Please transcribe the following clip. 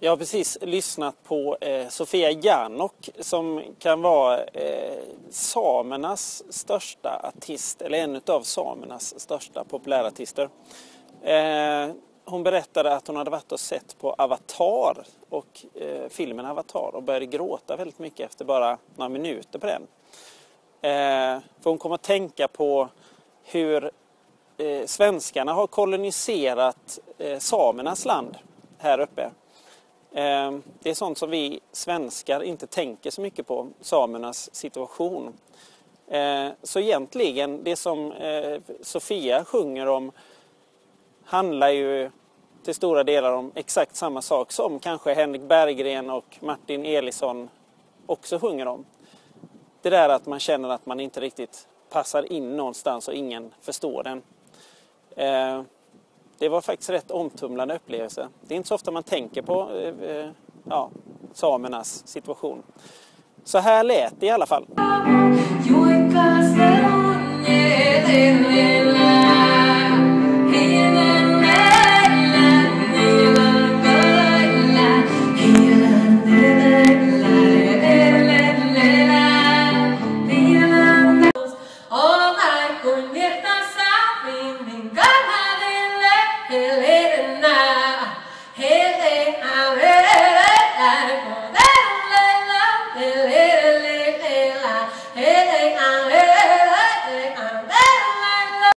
Jag har precis lyssnat på Sofia Jannok som kan vara samernas största artist, eller en av samernas största populärartister. Hon berättade att hon hade varit och sett på Avatar och filmen Avatar och började gråta väldigt mycket efter bara några minuter på den. För hon kom att tänka på hur svenskarna har koloniserat samernas land här uppe. Det är sånt som vi svenskar inte tänker så mycket på, samernas situation. Så egentligen det som Sofia sjunger om handlar ju till stora delar om exakt samma sak som kanske Henrik Berggren och Martin Elisson också sjunger om. Det där att man känner att man inte riktigt passar in någonstans och ingen förstår den. Det var faktiskt rätt omtumlande upplevelse. Det är inte så ofta man tänker på samernas situation. Så här lät det i alla fall.